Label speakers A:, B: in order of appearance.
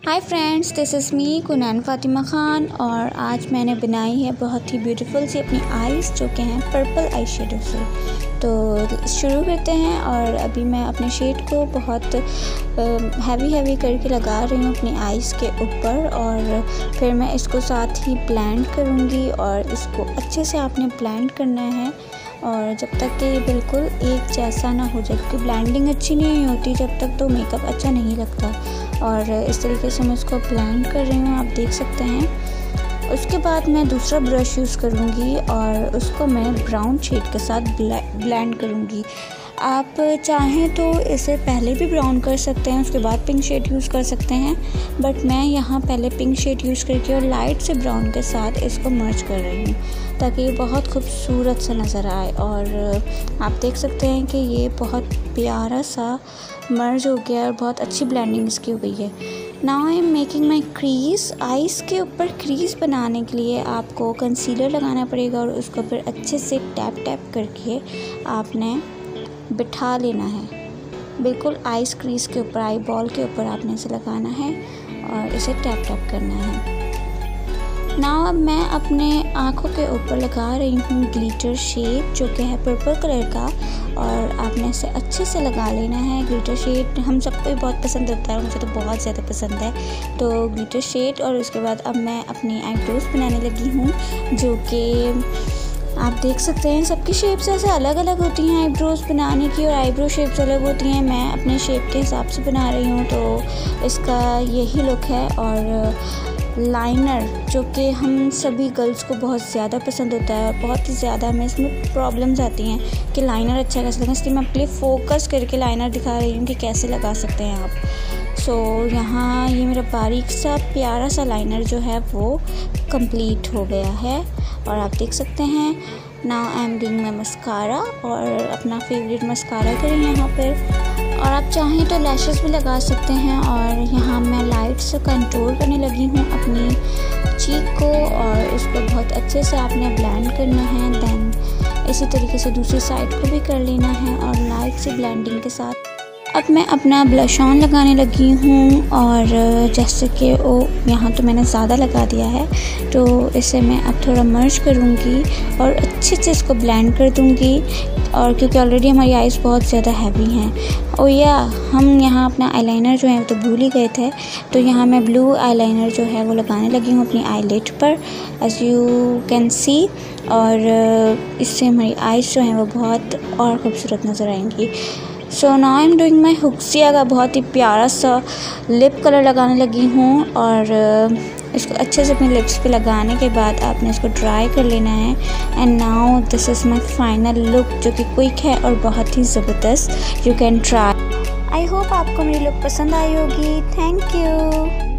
A: Hi friends, this is me Kunain Fatima Khan और आज मैंने बनाई है बहुत ही ब्यूटीफुल सी अपनी आईज़ जो कि हैं पर्पल आई शेडो से। तो शुरू करते हैं। और अभी मैं अपने शेड को बहुत हैवी करके लगा रही हूँ अपनी आईज़ के ऊपर और फिर मैं इसको साथ ही ब्लेंड करूँगी और इसको अच्छे से आपने ब्लेंड करना है और जब तक कि ये बिल्कुल एक जैसा ना हो जाए, क्योंकि ब्लेंडिंग अच्छी नहीं होती जब तक तो मेकअप अच्छा नहीं लगता। और इस तरीके से मैं इसको ब्लेंड कर रही हूँ, आप देख सकते हैं। उसके बाद मैं दूसरा ब्रश यूज़ करूँगी और उसको मैं ब्राउन शेड के साथ ब्लेंड करूँगी। आप चाहें तो इसे पहले भी ब्राउन कर सकते हैं, उसके बाद पिंक शेड यूज़ कर सकते हैं, बट मैं यहाँ पहले पिंक शेड यूज़ करके और लाइट से ब्राउन के साथ इसको मर्ज कर रही हूँ ताकि ये बहुत खूबसूरत सा नज़र आए। और आप देख सकते हैं कि ये बहुत प्यारा सा मर्ज हो गया और बहुत अच्छी ब्लेंडिंग इसकी हो गई है। Now I am making my crease. Eyes के ऊपर क्रीज़ बनाने के लिए आपको कंसीलर लगाना पड़ेगा और उसको फिर अच्छे से टैप करके आपने बिठा लेना है, बिल्कुल आइस क्रीज़ के ऊपर, आई बॉल के ऊपर आपने इसे लगाना है और इसे टैप करना है। नाउ अब मैं अपने आँखों के ऊपर लगा रही हूँ ग्लिटर शेड जो कि है पर्पल कलर का और आपने इसे अच्छे से लगा लेना है। ग्लिटर शेड हम सबको ही बहुत पसंद आता है, मुझे तो बहुत ज़्यादा पसंद है। तो ग्लिटर शेड और उसके बाद अब मैं अपनी आईब्रोज बनाने लगी हूँ जो कि आप देख सकते हैं सबकी शेप्स ऐसे अलग अलग होती हैं आईब्रोज़ बनाने की और आईब्रो शेप्स अलग होती हैं। मैं अपने शेप के हिसाब से बना रही हूँ तो इसका यही लुक है। और लाइनर जो कि हम सभी गर्ल्स को बहुत ज़्यादा पसंद होता है और बहुत ही ज़्यादा हमें इसमें प्रॉब्लम्स आती हैं कि लाइनर अच्छा कैसे लगा, इसलिए मैं अपने फोकस करके लाइनर दिखा रही हूँ कि कैसे लगा सकते हैं आप। सो यहाँ ये मेरा बारीक सा प्यारा सा लाइनर जो है वो कंप्लीट हो गया है और आप देख सकते हैं। Now I am doing my mascara और अपना फेवरेट मस्कारा करें यहाँ पर। और आप चाहें तो लैशेस भी लगा सकते हैं। और यहाँ मैं लाइट से कंट्रोल करने लगी हूँ अपनी चीक को और इसको बहुत अच्छे से आपने ब्लेंड करना है। देन इसी तरीके से दूसरी साइड को भी कर लेना है और लाइट से ब्लेंडिंग के साथ अब मैं अपना ब्लश ऑन लगाने लगी हूँ। और जैसे कि यहाँ तो मैंने ज़्यादा लगा दिया है तो इसे मैं अब थोड़ा मर्ज करूँगी और अच्छे से इसको ब्लेंड कर दूँगी। और क्योंकि ऑलरेडी हमारी आइज़ बहुत ज़्यादा हैवी हैं और या हम यहाँ अपना आईलाइनर जो है वो तो भूल ही गए थे, तो यहाँ मैं ब्लू आईलाइनर जो है वो लगाने लगी हूँ अपनी आईलिड पर, एज यू कैन सी। और इससे हमारी आइज़ जो हैं वो बहुत और ख़ूबसूरत नज़र आएंगी। So now I am doing my हुक्सिया का बहुत ही प्यारा सा लिप कलर लगाने लगी हूँ और इसको अच्छे से अपने लिप्स पे लगाने के बाद आपने इसको ड्राई कर लेना है। And now this is my final look जो कि क्विक है और बहुत ही ज़बरदस्त। You can try. I hope आपको मेरी लुक पसंद आई होगी। Thank you.